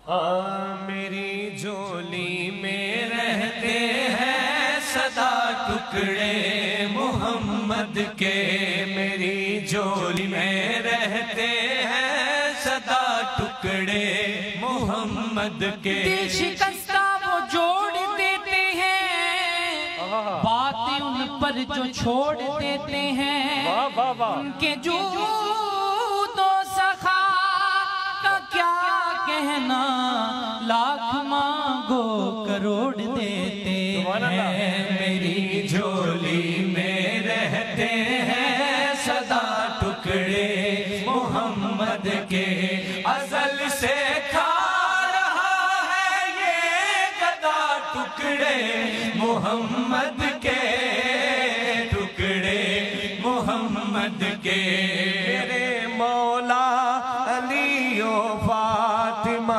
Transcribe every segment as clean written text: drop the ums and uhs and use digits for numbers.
میری جھولی میں رہتے ہیں سدا ٹکڑے محمد کے، میری جھولی میں رہتے ہیں سدا ٹکڑے محمد کے۔ دل شکستہ وہ جوڑ دیتے ہیں، باتیں ان پر جو چھوڑ دیتے ہیں، ان کے جود و سخا کا کیا کہنا، لاکھ مانگو کروڑ دیتے ہیں۔ میری جھولی میں رہتے ہیں سدا ٹکڑے محمد کے، ازل سے کھا رہا ہے یہ گدا ٹکڑے محمد کے، ٹکڑے محمد کے۔ میرے مولا علی و فاطمہ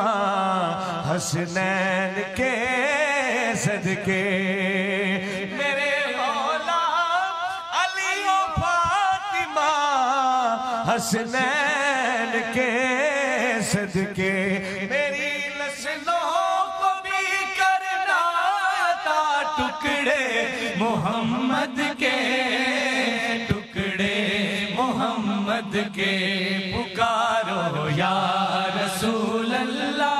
حسنین کے صدقے، میرے مولا علی و فاطمہ حسنین کے صدقے، میری نسلوں کو بھی کرنا عطا ٹکڑے محمد کے، ٹکڑے محمد کے۔ پکارو یا رسول اللہ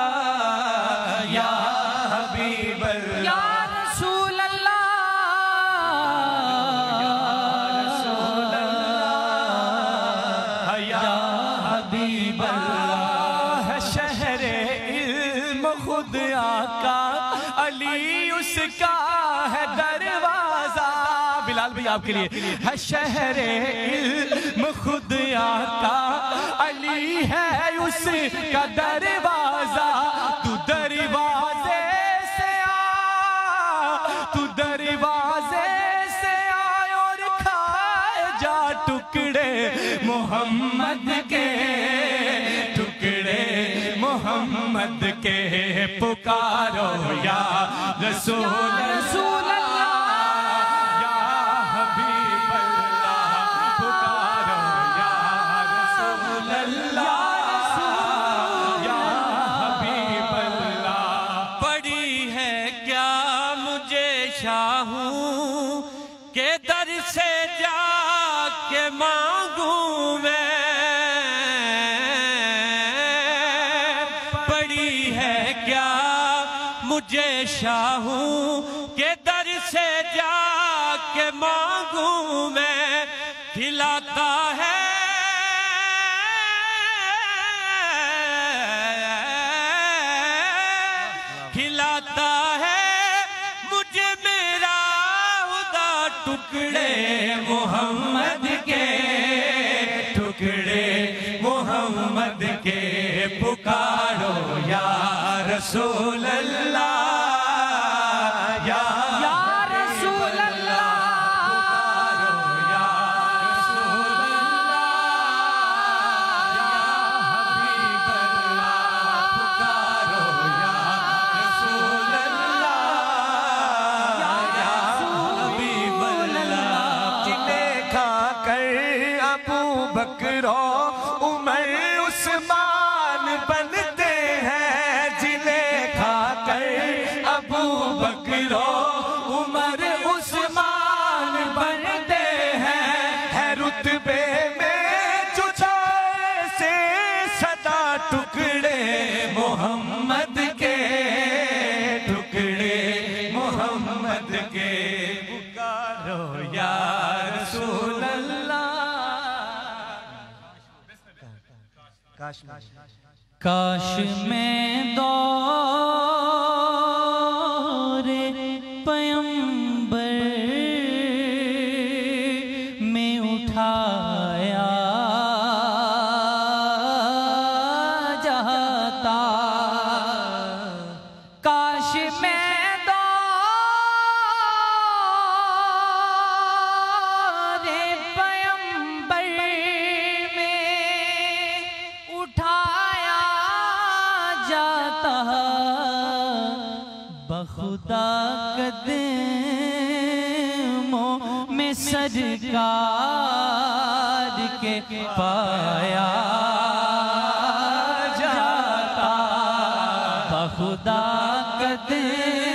یا حبیب اللہ، یا رسول اللہ یا رسول اللہ یا حبیب اللہ۔ شہر علم خود آقا علی اس کا ہے دروازہ، بلال بھائی آپ کے لیے ہے شہر علم خود آقا علی ہے اس کا دروازہ، تو دروازے سے آ، تو دروازے سے آئے اور کھائے جا ٹکڑے محمد کے، ٹکڑے محمد کے۔ پکارو یا رسول اللہ یا حبیب اللہ، پکارو یا رسول اللہ یا حبیب اللہ۔ پڑی ہے کیا مجھے شاہوں کے در سے جا کے مانگوں میں، پڑی ہے کیا مجھے شاہوں کے در سے جا کے مانگوں میں، کھلاتا ہے کھلاتا ہے مجھے میرا خدا ٹکڑے محمد کے، ٹکڑے محمد کے۔ پکارو یا رسول اللہ یا رسول اللہ، پکارو یا رسول اللہ یا حبیب اللہ، پکارو یا رسول اللہ یا حبیب اللہ۔ جنہیں کھا کر ابو بکر و عمر عثمان بنتے ہیں، جنہیں کھا کر ابو بکر و عمر عثمان بنتے ہیں، ہے رتبے میں جھجھائے سے سدا ٹکڑے محمد کے، ٹکڑے محمد کے۔ پکارو یا رسول اللہ۔ کاش میں دور پیمبر میں اٹھایا جاتا، کاش میں دور پیمبر میں اٹھایا جاتا، بخدا قدموں میں سرکار کے پایا جاتا۔ خدا قدر